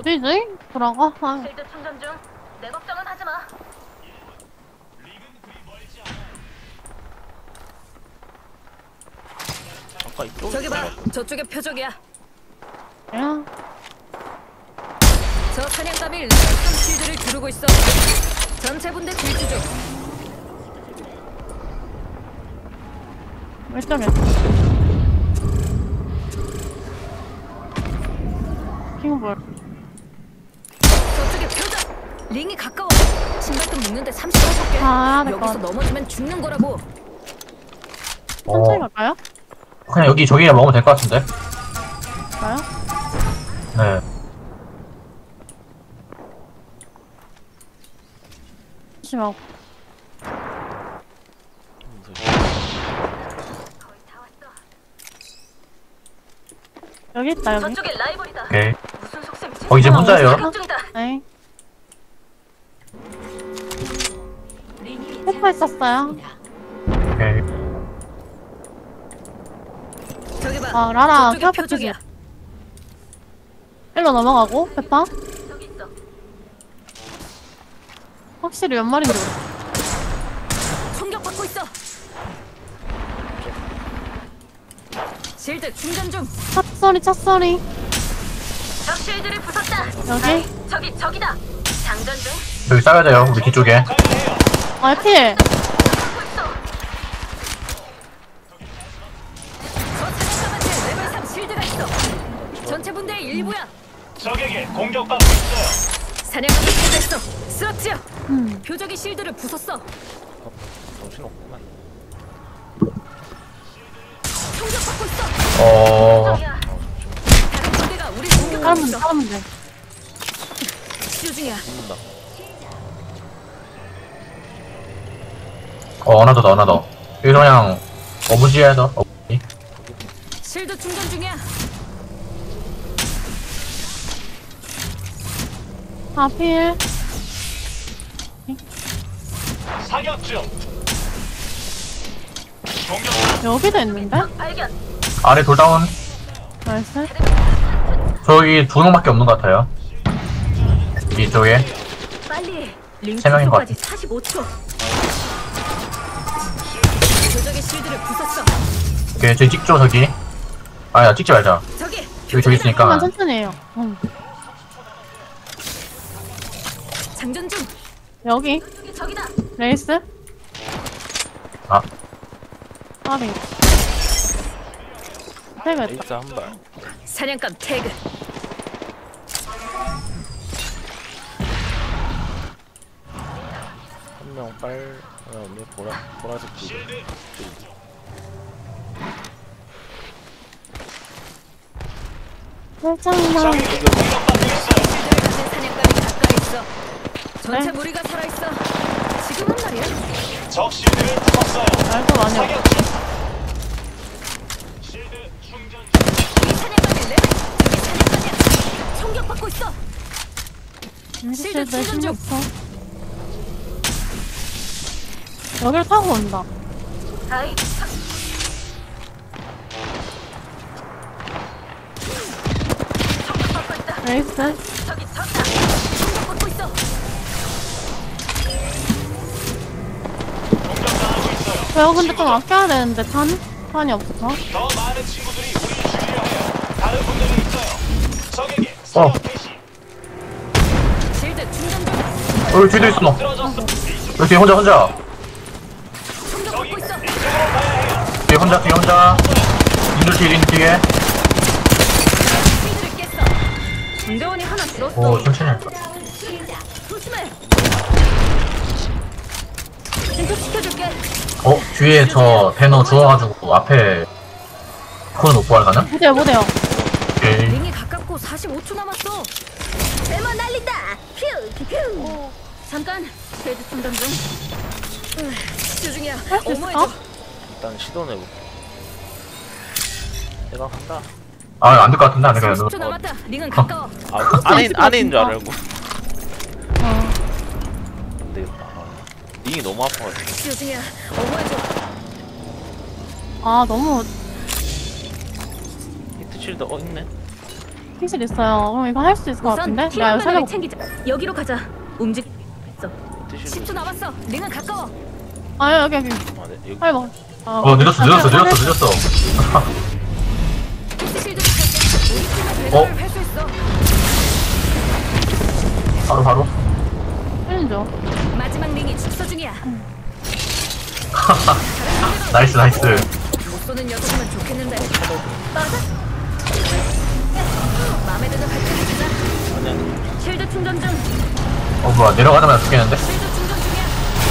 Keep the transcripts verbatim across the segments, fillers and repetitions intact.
어디지? 들어가? 아. 실드 충전 중. 내 걱정은 하지 마. 아까 이쪽 저기 봐. 저쪽에 표적이야. 야. 저 사냥감이 레벨삼 실드를 두르고 있어. 전체 분대 질주 중. 몇 점이야? 이거 뭐야? 저쪽에 표적. 링이 가까워. 신발끈 묶는데 삼십오 개. 아, 내 여기서 거. 넘어지면 죽는 거라고. 천천히 어, 갈까요? 그냥 여기 저기 먹으면 될 것 같은데? 가요? 네. 조심하고. 여기 있다, 여기. 저쪽에 라이벌이다. 오케이. 무슨 속셈이지? 어, 이제 혼자예요? 사격 중이다. 네. 페퍼 있었어요. 오케이. 저기 봐. 아, 라라, 저쪽에 케어패 표적이야. 일로 넘어가고, 페퍼. 저기 있어. 확실히 몇 마리인지 모르겠어. 총격받고 있어. 실드 충전 중. 첫 소리, 첫 소리. 적 실드를 부쉈다. 여기? 아이, 저기 적이다. 장전 중. 여기 싸야 돼요, 우리 뒤쪽에. 아, 필! 하고 있어. 저 사냥감한테 레벨 삼 실드가 있어. 전체 분대의 일부야. 적에게 공격받고 있어요. 사냥감이 패배했어. 쓰러뜨려. 음. 표적이 실드를 부쉈어. 정신없구만. 총격받고 있어. 어, 적이야. 다른 분대가 우리 공격하고 싸우면 돼, 있어. 싸우면 돼. 치료 중이야. 죽는다. 어, 하나 더, 더, 하나 더. 여기서 그냥, 어부지에서, 어부지. 실드 충전 중이야. 아, 필. 사격 중. 공격. 여기도 있는데? 발견. 아래 돌다운. 나이스. 저기 두 명밖에 없는 것 같아요. 이쪽에. 빨리. 링 세 명인 것 투표까지 사십오 초. 표적의 실드를 부쉈어. 오케이, 저기 찍죠, 저기. 아야, 찍지 말자. 저기. 저기, 저기 있으니까. 조금만 천천히 해요. 응. 장전 중. 여기. 저기 적이다. 레이스. 아, 까비. 태그했다. 에이스 한 발. 사냥감 태그. 한 명 빨. 그다음에 보라 보라색 두 개. 살짝만. 적에게 공격받고 있어요. 실드를 가진 사냥감이 가까이 있어. 전체 네. 무리가 살아있어. 지금은 말이야. 적 실드를 부쉈어요. 말도 많이 없어. 사격 중. 실드 충전 중. 이 사냥감이 레벨. 저기 사냥감이야. 총격받고 있어. 실드 충전 중. 심했어. 여길 타고 온다. 아이. 총격받고 있다. 레이스. 저기 적이다. 총격받고 있어. 공격당하고 있어요. 왜요? 근데 좀 아껴야 되는데 탄? 탄이 없어. 더 많은 친구들이 우리를 죽이려 해요. 다른 분들은 있어요. 적에게 어. 사격 개시. 실드 충전 중. 여기 뒤도 있어, 너. 쓰러졌어. 여기 뒤에 혼자, 혼자. 총격받고 있어. 이쪽으로 가야 해요. 뒤에 혼자, 뒤에 혼자. 인도 뒤에, 인도 뒤에. 실드를 깼어. 군대원이 하나 줄었어. 오, 천천히 할까. 조심해. 진통시켜줄게. 어, 뒤에 저 배너 주워가지고 앞에 코는 못 부활 가나? 못해요, 못해요. 오케이. 링이 가깝고 사십오 초 남았어. 대만 날린다. 퓨, 퓨. 잠깐. 실드 충전 중. 으, 치료 중이야. 할 수 있어? 어머해줘. 일단 시도해볼게. 내가 간다. 아, 안 될 것 같은데, 안 될 것 삼십 초 같은데. 남았다. 링은 가까워. 아, 안에 안에 있는 줄 알고. 어. 안 되겠다. 아, 링이 너무 아파가지고. 치료 중이야. 어머해줘. 아, 너무 히트 쉴드 어 있네. 피실 있어요. 그럼 이거 할 수 있을 것 우선 같은데? 내가 키워나를 살려볼게. 챙기자. 여기로 가자. 움직. 있어. 티슈 십 초 남았어. 링은 가까워. 아, 여기, 여기. 아, 네, 여기. 빨리 먹어. 아, 어 늦었어 늦었어 늦었어 늦었어. 실드 부탁해. 우리 팀의 배달을 할 수 있어. 바로 바로. 살린 줘. 마지막 링이 축소 중이야. 나이스 나이스. 못 쏘는 녀석이면 좋겠는데. 맞아? 마음에 드는 발표를 주자. 아니, 아니. 실드 충전 중. 어 뭐야 내려가자마자 죽겠는데? 실드 충전 중이야.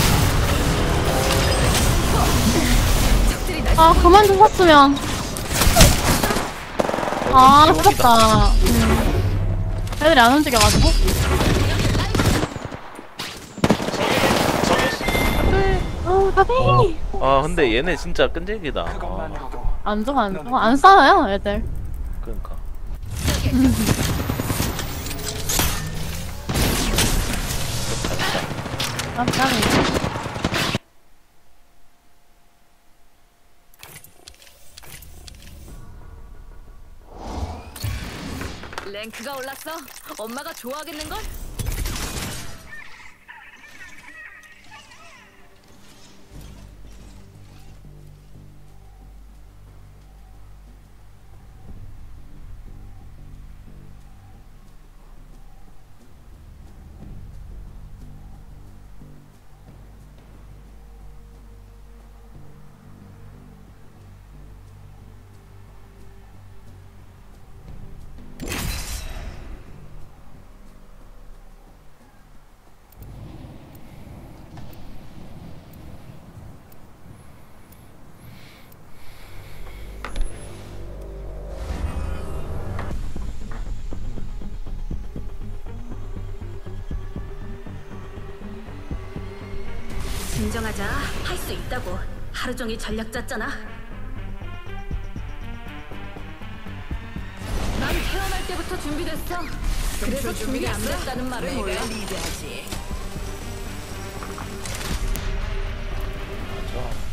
적들이 날 아, 그만 좀 샀으면. 아, 죽었다. 음. 애들이 안 움직여가지고. 어, 가비! 아, 근데 얘네 진짜 끈질기다. 아, 안 좋아, 안 좋아. 안 싸요, 애들. 그러니까. 아, 미안해. 랭크가 올랐어. 엄마가 좋아하겠는걸? 진정하자. 할 수 있다고. 하루 종일 전략 짰잖아. 난 태어날 때부터 준비됐어. 그래서 준비 안 됐다는 말을 몰라. 좋아.